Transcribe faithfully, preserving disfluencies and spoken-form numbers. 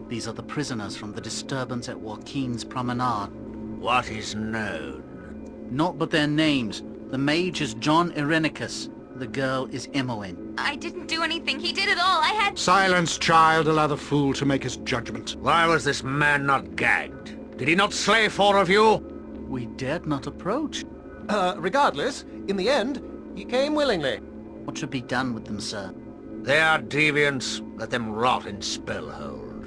These are the prisoners from the disturbance at Joaquin's Promenade. What is known? Not but their names. The mage is John Irenicus. The girl is Imoen. I didn't do anything. He did it all. I had... Silence, child. Allow the fool to make his judgment. Why was this man not gagged? Did he not slay four of you? We dared not approach. Uh, regardless, in the end, he came willingly. What should be done with them, sir? They are deviants. Let them rot in spell holes.